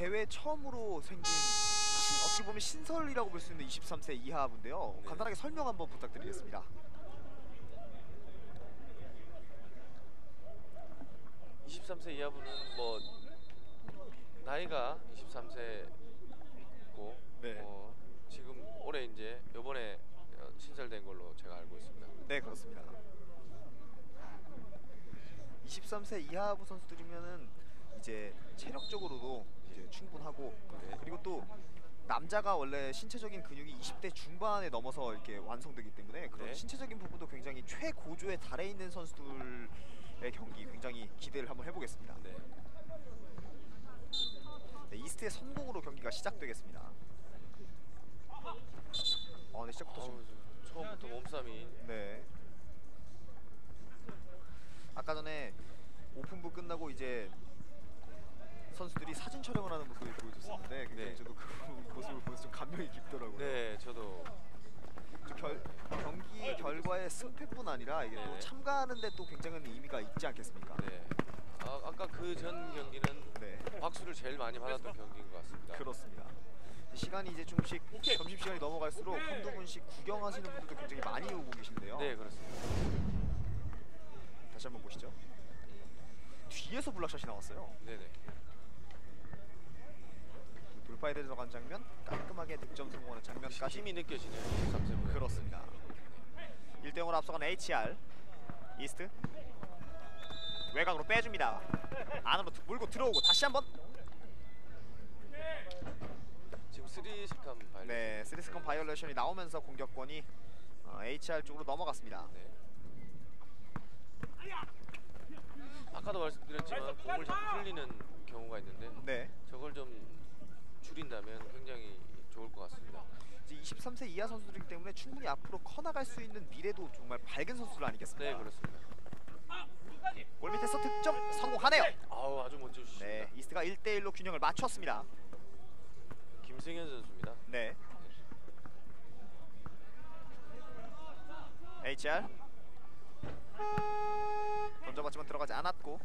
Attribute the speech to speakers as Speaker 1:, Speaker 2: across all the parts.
Speaker 1: 대회 처음으로 생긴 어떻게 보면 신설이라고 볼 수 있는 23세 이하분인데요.
Speaker 2: 네.
Speaker 1: 간단하게 설명 한번 부탁드리겠습니다.
Speaker 2: 23세 이하분은 뭐 나이가 23세고
Speaker 1: 네.
Speaker 2: 지금 올해 이제 이번에 신설된 걸로 제가 알고 있습니다.
Speaker 1: 네, 그렇습니다. 23세 이하부 선수들이면은 이제 체력적으로도 이제 충분하고
Speaker 2: 네.
Speaker 1: 그리고 또 남자가 원래 신체적인 근육이 20대 중반에 넘어서 이렇게 완성되기 때문에 그런
Speaker 2: 네.
Speaker 1: 신체적인 부분도 굉장히 최고조에 달해 있는 선수들의 경기 굉장히 기대를 한번 해보겠습니다.
Speaker 2: 네.
Speaker 1: 네, 이스트의 성공으로 경기가 시작되겠습니다. 네, 시작부터
Speaker 2: 처음부터 몸싸움이.
Speaker 1: 네. 아까 전에 오픈부 끝나고 이제 선수들이 사진 촬영을 하는 모습을 보여줬었는데 굉장히
Speaker 2: 네.
Speaker 1: 저도 그 모습을 보면서 좀 감명이 깊더라고요.
Speaker 2: 네, 저도.
Speaker 1: 경기 결과의 승패뿐 아니라 이게 또
Speaker 2: 네네.
Speaker 1: 참가하는데 또 굉장한 의미가 있지 않겠습니까?
Speaker 2: 네. 아까 그 전 경기는
Speaker 1: 네.
Speaker 2: 박수를 제일 많이 받았던 경기인 것 같습니다.
Speaker 1: 그렇습니다. 시간이 이제 조금씩 점심시간이 넘어갈수록 한두 분씩 구경하시는 분들도 굉장히 많이 오고 계신데요.
Speaker 2: 네, 그렇습니다.
Speaker 1: 다시 한번 보시죠. 뒤에서 블락샷이 나왔어요.
Speaker 2: 네네.
Speaker 1: 돌파에 들어간 장면, 깔끔하게 득점 성공하는 장면까지.
Speaker 2: 힘이 느껴지네요. 23세.
Speaker 1: 그렇습니다. 1대0으로 앞서간 HR 이스트 외곽으로 빼줍니다. 안으로 물고 들어오고 다시 한번.
Speaker 2: 지금 3스칸 발리.
Speaker 1: 네, 3스컨 바이올레이션이 나오면서 공격권이 HR 쪽으로 넘어갔습니다.
Speaker 2: 네. 아까도 말씀드렸지만 공을 자꾸 흘리는 경우가 있는데
Speaker 1: 네,
Speaker 2: 저걸 좀 줄인다면 굉장히 좋을 것 같습니다.
Speaker 1: 이제 23세 이하 선수들이기 때문에 충분히 앞으로 커나갈 수 있는 미래도 정말 밝은 선수들 아니겠습니까?
Speaker 2: 네, 그렇습니다.
Speaker 1: 골 밑에서 득점 성공하네요.
Speaker 2: 아우, 아주 멋져 주십니다.
Speaker 1: 네, 이스트가 1대1로 균형을 맞췄습니다.
Speaker 2: 김승현 선수입니다.
Speaker 1: 네. HR 던져봤지만 들어가지 않았고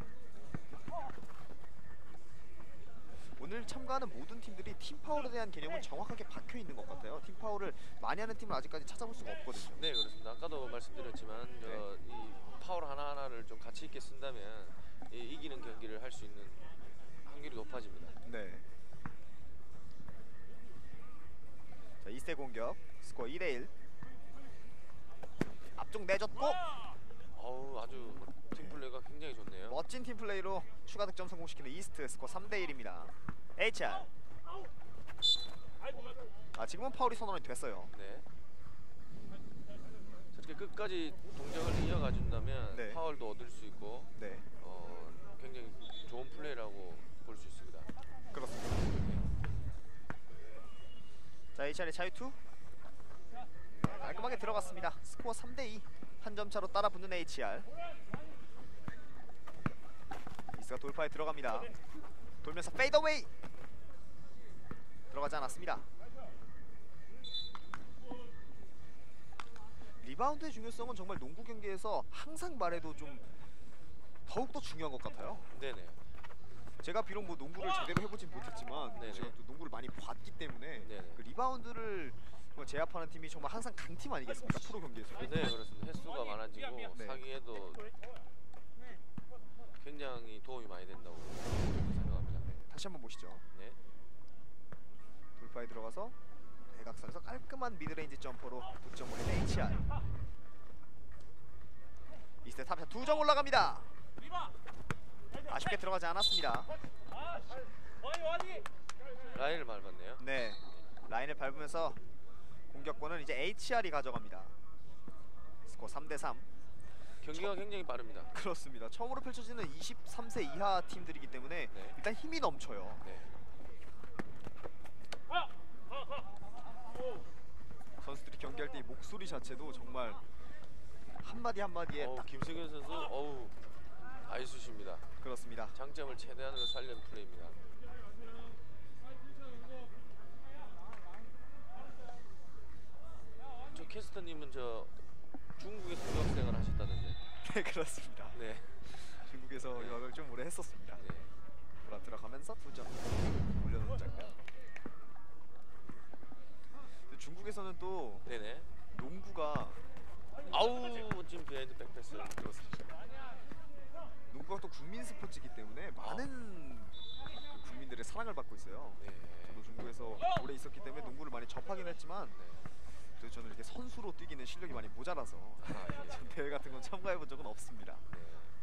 Speaker 1: 오늘 참가하는 모든 팀들이 팀파워에 대한 개념은 정확하게 박혀있는 것 같아요. 팀파워를 많이 하는 팀을 아직까지 찾아볼 수가 없거든요.
Speaker 2: 네, 그렇습니다. 아까도 말씀드렸지만 이 파울 하나하나를 좀 가치 있게 쓴다면 이기는 경기를 할 수 있는 확률이 높아집니다.
Speaker 1: 네. 자, 2세 공격 스코어 2대1 앞쪽 내줬고
Speaker 2: 어우, 아주 팀플레이가 굉장히 좋네요.
Speaker 1: 멋진 팀플레이로 추가 득점 성공시키는 이스트 스코어 3대1입니다. HR 지금은 파울이 선언이 됐어요.
Speaker 2: 네. 저렇게 끝까지 동작을 이어가 준다면
Speaker 1: 네.
Speaker 2: 파울도 얻을 수 있고
Speaker 1: 네,
Speaker 2: 굉장히 좋은 플레이라고 볼 수 있습니다.
Speaker 1: 그렇습니다. 자, HR의 자유투 깔끔하게 들어갔습니다. 스코어 3대2 한 점 차로 따라 붙는 HR. 이스가 돌파에 들어갑니다. 돌면서 페이더웨이 들어가지 않았습니다. 리바운드의 중요성은 정말 농구 경기에서 항상 말해도 좀 더욱더 중요한 것 같아요.
Speaker 2: 네네.
Speaker 1: 제가 비록 뭐 농구를 제대로 해보진 못했지만
Speaker 2: 네네.
Speaker 1: 제가 또 농구를 많이 봤기 때문에
Speaker 2: 네네.
Speaker 1: 그 리바운드를 제압하는 팀이 정말 항상 강팀 아니겠습니까? 프로 경기에서.
Speaker 2: 네, 그렇습니다. 횟수가 많아지고
Speaker 1: 네.
Speaker 2: 사기에도 굉장히 도움이 많이 된다고 생각합니다.
Speaker 1: 네, 다시 한번 보시죠.
Speaker 2: 네.
Speaker 1: 돌파에 들어가서 대각선에서 깔끔한 미드레인지 점퍼로 득점 올린 HR. 이스트 탑샷 2점 올라갑니다. 아쉽게 들어가지 않았습니다.
Speaker 2: 라인을 밟았네요.
Speaker 1: 네, 라인을 밟으면서 공격권은 이제 HR이 가져갑니다. 스코어 3대3.
Speaker 2: 경기가 굉장히 빠릅니다.
Speaker 1: 그렇습니다. 처음으로 펼쳐지는 23세 이하 팀들이기 때문에
Speaker 2: 네.
Speaker 1: 일단 힘이 넘쳐요.
Speaker 2: 네.
Speaker 1: 선수들이 경기할 때 이 목소리 자체도 정말 한마디 한마디에 딱
Speaker 2: 김승현 선수 아이수십니다.
Speaker 1: 그렇습니다.
Speaker 2: 장점을 최대한으로 살린 플레이입니다. 저 캐스터님은 중국에서 유학생을 하셨다는데.
Speaker 1: 네, 그렇습니다.
Speaker 2: 네.
Speaker 1: 중국에서 유학을 좀 오래 했었습니다.
Speaker 2: 네.
Speaker 1: 돌아 들어가면서 2점. 농구에서는 또
Speaker 2: 네네.
Speaker 1: 농구가
Speaker 2: 아우 지금 비하인드 백패스.
Speaker 1: 그렇습니다. 농구가 또 국민 스포츠이기 때문에 많은 그 국민들의 사랑을 받고 있어요.
Speaker 2: 네.
Speaker 1: 저도 중국에서 오래 있었기 때문에 농구를 많이 접하긴 했지만 또 저는 이렇게 선수로 뛰기는 실력이 많이 모자라서 전 대회 같은 건 참가해 본 적은 없습니다.
Speaker 2: 네.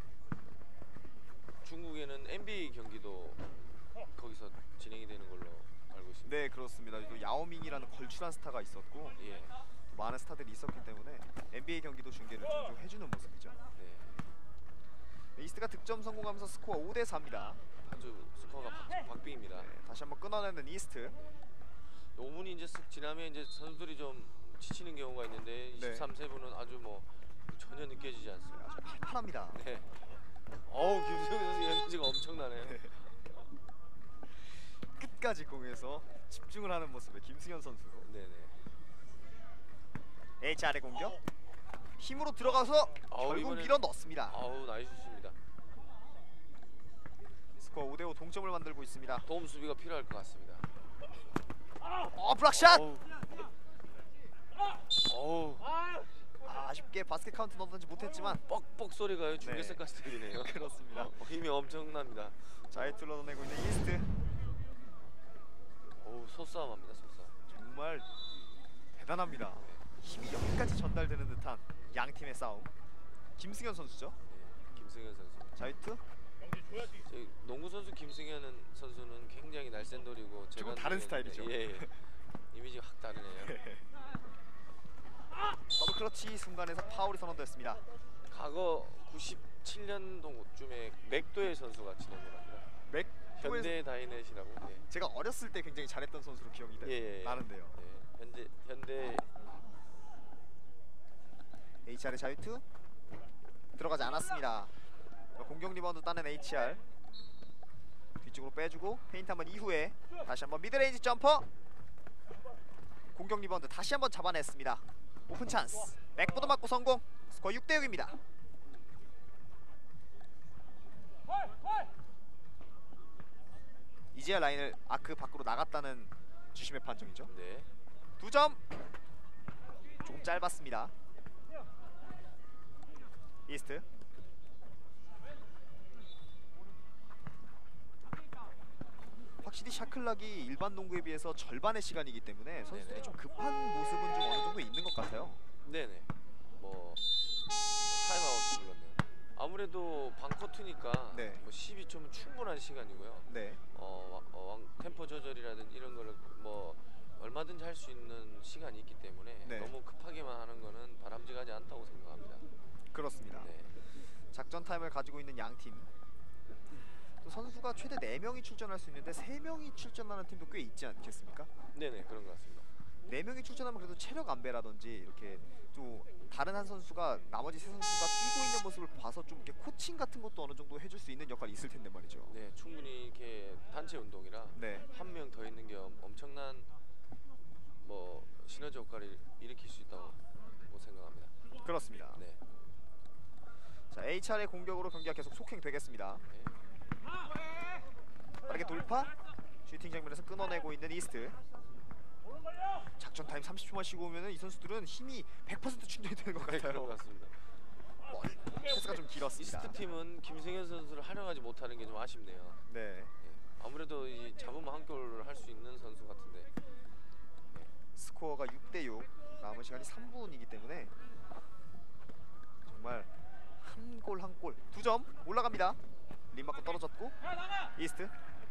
Speaker 2: 중국에는 NBA 경기도 거기서 진행이 되는 걸로 알고 있습니다.
Speaker 1: 네, 그렇습니다. 또 야오밍이라는 걸출한 스타가 있었고
Speaker 2: 예.
Speaker 1: 또 많은 스타들이 있었기 때문에 NBA 경기도 중계를 종종 해주는 모습이죠.
Speaker 2: 네.
Speaker 1: 이스트가 득점 성공하면서 스코어 5대 4입니다.
Speaker 2: 아주 스코어가 박빙입니다.
Speaker 1: 네, 다시 한번 끊어내는 이스트.
Speaker 2: 5분이 이제 쓱 지나면 이제 선수들이 좀 지치는 경우가 있는데
Speaker 1: 네.
Speaker 2: 23세분은 아주 뭐 전혀 느껴지지 않습니다.
Speaker 1: 아주 팔팔합니다.
Speaker 2: 네. 어우 김승현 선수 에너지가 엄청나네요.
Speaker 1: 네. 끝까지 공에서 집중을 하는 모습의 김승현 선수.
Speaker 2: 네네.
Speaker 1: HR의 공격. 힘으로 들어가서 결국
Speaker 2: 이번엔-
Speaker 1: 밀어 넣습니다.
Speaker 2: 아우 나이스 슛입니다.
Speaker 1: 스코어 5대 5 동점을 만들고 있습니다.
Speaker 2: 도움 수비가 필요할 것 같습니다.
Speaker 1: 블락샷.
Speaker 2: 어우
Speaker 1: 아쉽게 바스켓 카운트 넣지 못했지만
Speaker 2: 뻑뻑 소리가 중계석까지 들리네요.
Speaker 1: 그렇습니다.
Speaker 2: 힘이 엄청납니다.
Speaker 1: 잘 뚫어내고 있는 이스트.
Speaker 2: 어우 소싸움합니다 소싸움.
Speaker 1: 정말 대단합니다. 힘이 여기까지 전달되는 듯한 양 팀의 싸움. 김승현 선수죠.
Speaker 2: 네, 김승현 선수.
Speaker 1: 자유투.
Speaker 2: 저희 농구 선수 김승현 선수는 굉장히 날쌘돌이고
Speaker 1: 조금 다른 스타일이죠.
Speaker 2: 예. 이미지가 확 다르네요.
Speaker 1: 더블 클러치 순간에서 파울이 선언됐습니다.
Speaker 2: 과거 97년도쯤에 맥도의 선수가 진행을 합니다. 현대 다이넷이라고. 예.
Speaker 1: 제가 어렸을 때 굉장히 잘했던 선수로 기억이 나는데요.
Speaker 2: 예. 현대
Speaker 1: HR의 자유투 들어가지 않았습니다. 공격 리바운드 따낸 HR. 뒤쪽으로 빼주고 페인트 한번 이후에 다시 한번 미드레인지 점퍼. 공격 리바운드 다시 한번 잡아냈습니다. 오픈 찬스. 백보드 맞고 성공. 스코어 6대 6입니다. 이제야 라인을 아크 밖으로 나갔다는 주심의 판정이죠.
Speaker 2: 네.
Speaker 1: 2점. 조금 짧았습니다. 이스트. 확실히 샤클락이 일반 농구에 비해서 절반의 시간이기 때문에 선수들이 좀 급한 모습은 좀 어느 정도 있는 것 같아요.
Speaker 2: 네네. 뭐 타임아웃 불렀네요. 아무래도 방코트니까
Speaker 1: 네.
Speaker 2: 뭐 12초면 충분한 시간이고요.
Speaker 1: 네.
Speaker 2: 템포 조절이라든지 이런 거를 뭐 얼마든지 할 수 있는 시간이 있기 때문에
Speaker 1: 네.
Speaker 2: 너무 급하게만 하는 거는 바람직하지 않다고 생각합니다.
Speaker 1: 그렇습니다.
Speaker 2: 네.
Speaker 1: 작전 타임을 가지고 있는 양 팀. 또 선수가 최대 4명이 출전할 수 있는데 3명이 출전하는 팀도 꽤 있지 않겠습니까?
Speaker 2: 네네 그런 것 같습니다.
Speaker 1: 4명이 출전하면 그래도 체력 안배라든지 이렇게 또 다른 한 선수가 나머지 세 선수가 뛰고 있는 모습을 봐서 좀 이렇게 코칭 같은 것도 어느 정도 해줄 수 있는 역할이 있을 텐데 말이죠.
Speaker 2: 네 충분히 이렇게 단체 운동이라
Speaker 1: 네.
Speaker 2: 한 명 더 있는 게 엄청난 뭐 시너지 효과를 일으킬 수 있다고 생각합니다.
Speaker 1: 그렇습니다.
Speaker 2: 네.
Speaker 1: 자, HR의 공격으로 경기가 계속 속행되겠습니다.
Speaker 2: 네.
Speaker 1: 빠르게 돌파. 슈팅 장면에서 끊어내고 있는 이스트. 작전 타임 30초만 쉬고 오면은 이 선수들은 힘이 100% 충전이 되는 것
Speaker 2: 네, 그런 것
Speaker 1: 같아요.
Speaker 2: 같습니다.
Speaker 1: 패스가 좀 길었습니다.
Speaker 2: 이스트 팀은 김승현 선수를 활용하지 못하는 게 좀 아쉽네요.
Speaker 1: 네.
Speaker 2: 네. 아무래도 이 잡으면 한 골을 할 수 있는 선수 같은데.
Speaker 1: 스코어가 6대 6. 남은 시간이 3분이기 때문에 정말 한 골 한 골. 2점 올라갑니다. 림 맞고 떨어졌고 이스트.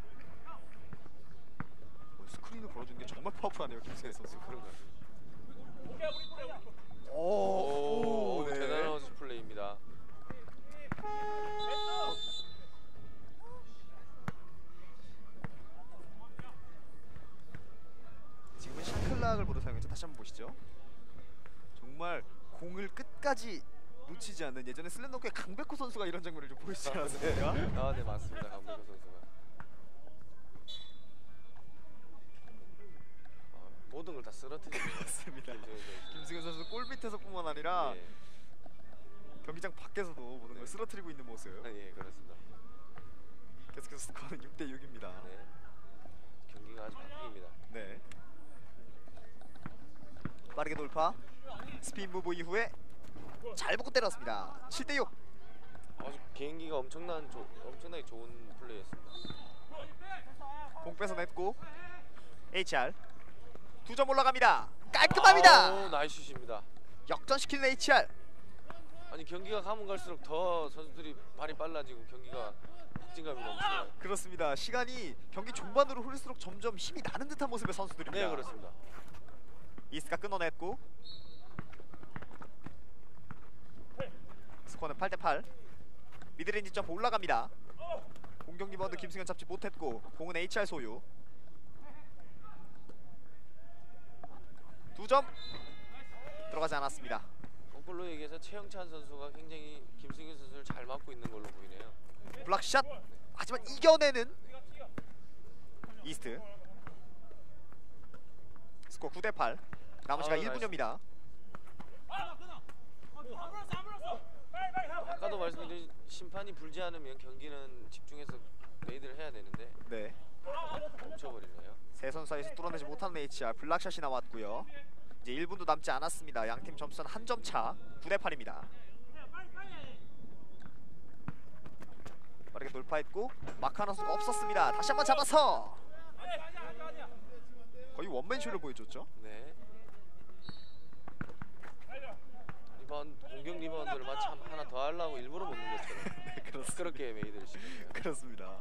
Speaker 1: 스크린을 걸어준 게 정말 파워풀하네요, 김승현 선수.
Speaker 2: 그런 것 같습니다.
Speaker 1: 오, 네.
Speaker 2: 대단한 플레이입니다.
Speaker 1: 지금은 샤클락을 모두 사용했죠. 다시 한번 보시죠. 정말 공을 끝까지 놓치지 않는, 예전에 슬램덩크의 강백호 선수가 이런 장면을 좀 보여주지 않았습니까?
Speaker 2: 아, 네 맞습니다. 강백호 선수가 모든 걸 다 쓰러뜨리네요.
Speaker 1: 맞습니다. 김승현 선수 골 밑에서뿐만 아니라
Speaker 2: 예.
Speaker 1: 경기장 밖에서도 모든 걸 쓰러뜨리고 있는 모습.
Speaker 2: 예, 그렇습니다.
Speaker 1: 계속해서 스코어는 6대 6입니다.
Speaker 2: 네. 경기가 아주 바뀝니다.
Speaker 1: 네. 빠르게 돌파. 스핀 무브 이후에 잘 보고 때렸습니다. 7대6.
Speaker 2: 아주 개인기가 엄청나게 좋은 플레이였습니다.
Speaker 1: 공 뺏어냈고 HR 2점 올라갑니다. 깔끔합니다.
Speaker 2: 나이스 슛입니다.
Speaker 1: 역전시키는 HR.
Speaker 2: 아니 경기가 가면 갈수록 더 선수들이 발이 빨라지고 경기가 확진감이 넘쳐요.
Speaker 1: 그렇습니다. 시간이 경기 중반으로 흐를수록 점점 힘이 나는 듯한 모습의 선수들입니다.
Speaker 2: 네, 그렇습니다.
Speaker 1: 이스트가 끊어냈고 스코어는 8대8. 미드레인지 점프 올라갑니다. 공격 리바운드 김승현 잡지 못했고 공은 HR 소유. 2점 들어가지 않았습니다.
Speaker 2: 거꾸로 얘기해서 최영찬 선수가 굉장히 김승현 선수를 잘 막고 있는 걸로 보이네요.
Speaker 1: 블락샷. 하지만 이겨내는 이스트. 스코어 9대8. 남은 시간 1분여입니다.
Speaker 2: 아까도 말씀드린 심판이 불지 않으면 경기는 집중해서 레이드를 해야 되는데
Speaker 1: 네.
Speaker 2: 멈춰버리네요.
Speaker 1: 세 선수 사이에서 뚫어내지 못하는 HR. 블락샷이 나왔고요. 이제 1분도 남지 않았습니다. 양팀 점수는 한 점 차. 9대8입니다. 빠르게 돌파했고 마카나 선수가 없었습니다. 다시 한번 잡아서 거의 원맨쇼를 보여줬죠.
Speaker 2: 네. 공격 리바운드를 마치 하나 더 하려고 일부러 못 넣는 것처럼
Speaker 1: 네, 그렇습니다.
Speaker 2: 그렇게 메이드를 시켰네요.
Speaker 1: 그렇습니다.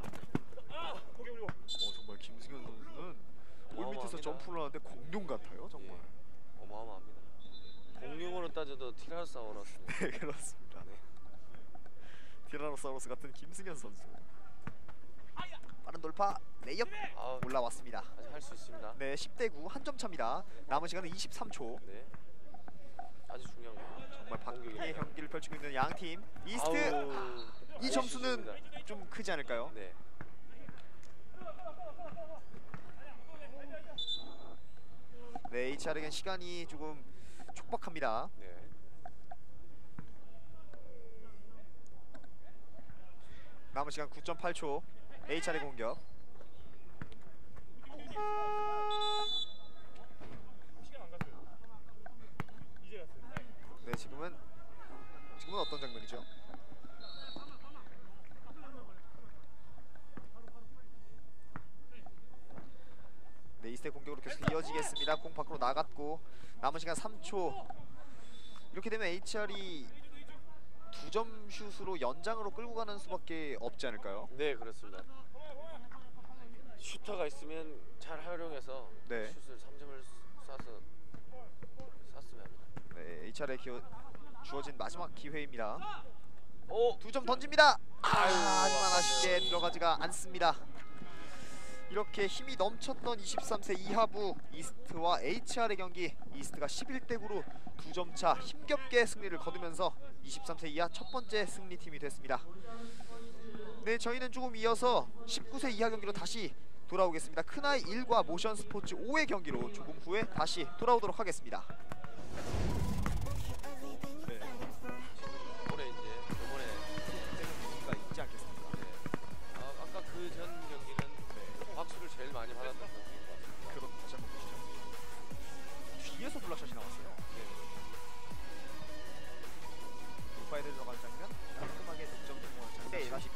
Speaker 1: 정말 김승현 선수는 골 밑에서 점프를 하는데 공룡 같아요. 정말.
Speaker 2: 예, 어마어마합니다. 공룡으로 따져도 티라노사우루스입니다.
Speaker 1: 네, 그렇습니다.
Speaker 2: 네.
Speaker 1: 티라노사우루스 같은 김승현 선수. 빠른 돌파 레이업 올라왔습니다.
Speaker 2: 아직 할 수 있습니다.
Speaker 1: 네, 10대9 한 점 차입니다. 남은 시간은 23초.
Speaker 2: 네. 아주 중요한 거.
Speaker 1: 정말 박빙의 경기를 펼치고 있는 양팀. 이스트. 이 점수는 좀 크지 않을까요?
Speaker 2: 네.
Speaker 1: 네, HR에겐 시간이 조금 촉박합니다.
Speaker 2: 네.
Speaker 1: 남은 시간 9.8초. HR의 공격. 네, 지금은 어떤 장면이죠? 네, 이스트의 공격으로 계속 이어지겠습니다. 공 밖으로 나갔고 남은 시간 3초. 이렇게 되면 HR이 2점 슛으로 연장으로 끌고 가는 수밖에 없지 않을까요?
Speaker 2: 네, 그렇습니다. 슈터가 있으면 잘 활용해서
Speaker 1: 네.
Speaker 2: 슛을 3점을 쐈으면 합니다.
Speaker 1: 네, HR에 주어진 마지막 기회입니다.
Speaker 2: 오!
Speaker 1: 2점 던집니다. 하지만 아쉽게 들어가지가 않습니다. 이렇게 힘이 넘쳤던 23세 이하부 이스트와 HR의 경기. 이스트가 11대9로 2점 차 힘겹게 승리를 거두면서 23세 이하 첫 번째 승리팀이 됐습니다. 네, 저희는 조금 이어서 19세 이하 경기로 다시 돌아오겠습니다. 큰아이 1과 모션 스포츠 5의 경기로 조금 후에 다시 돌아오도록 하겠습니다. 네.
Speaker 2: 올해 이번에
Speaker 1: 경기가 있지 않겠습니까?
Speaker 2: 네. 아까 그 전 경기는 박수를 제일 많이 받았던 경기인 것 같습니다.
Speaker 1: 그럼 다시 한번 보시죠. 뒤에서 블락샷이 나왔어요. 돌파에 들어간 장면, 깔끔하게 득점 성공한 장면. 네, 다시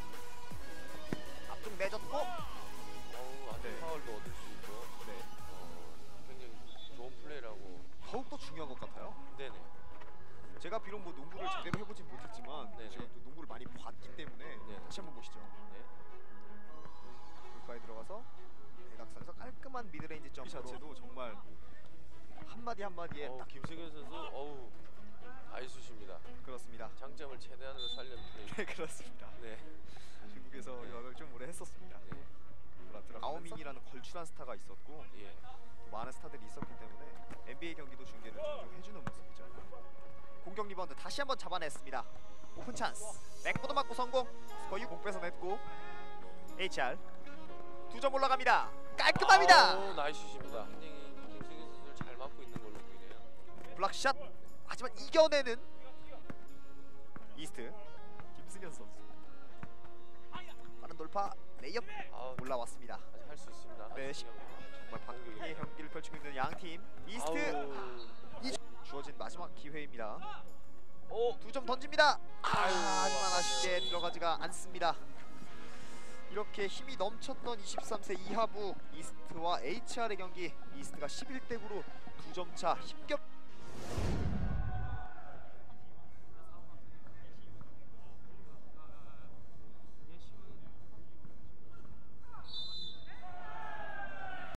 Speaker 1: 앞쪽 내줬고,
Speaker 2: 아주 파울도 얻을 수 있고,
Speaker 1: 네,
Speaker 2: 굉장히 좋은 플레이라고.
Speaker 1: 더욱더 중요한 것 같아요.
Speaker 2: 네네.
Speaker 1: 제가 비록 뭐 농구를 제대로 해보진 못했지만
Speaker 2: 네네.
Speaker 1: 제가 또 농구를 많이 봤기 때문에
Speaker 2: 네.
Speaker 1: 다시 한번 보시죠.
Speaker 2: 네.
Speaker 1: 돌파에 들어가서 대각선에서 깔끔한 미드레인지 점프 자체도 정말 한마디 한마디에 딱
Speaker 2: 김승현 선수, 아이수십니다.
Speaker 1: 그렇습니다.
Speaker 2: 장점을 최대한으로 살려는 플레이.
Speaker 1: 네, 그렇습니다.
Speaker 2: 네.
Speaker 1: 중국에서 유학을 좀 오래 했었습니다.
Speaker 2: 네.
Speaker 1: 아오민이라는 걸출한 스타가 있었고
Speaker 2: 예.
Speaker 1: 많은 스타들이 있었기 때문에 NBA 경기도 중계를 종종 해주는 모습이죠. 공격 리바운드 다시 한번 잡아냈습니다. 오픈 찬스. 백보드 맞고 성공. 스코어 6공 뺏어냈고 HR 2점 올라갑니다. 깔끔합니다.
Speaker 2: 나이스 슛입니다. 굉장히 김승현 선수를 잘 막고 있는 걸로 보이네요.
Speaker 1: 블락샷. 하지만 이겨내는 이스트 김승현 선수. 빠른 돌파 레이업 올라왔습니다.
Speaker 2: 아직 할 수 있습니다.
Speaker 1: 네, 정말 박빙의 경기를 펼치고 있는 양팀. 이스트 주어진 마지막 기회입니다.
Speaker 2: 오,
Speaker 1: 2점 던집니다. 하지만
Speaker 2: 아깝네요.
Speaker 1: 아쉽게 들어가지가 않습니다. 이렇게 힘이 넘쳤던 23세 이하부 이스트와 HR의 경기, 이스트가 11대 9로 2점 차 힘겹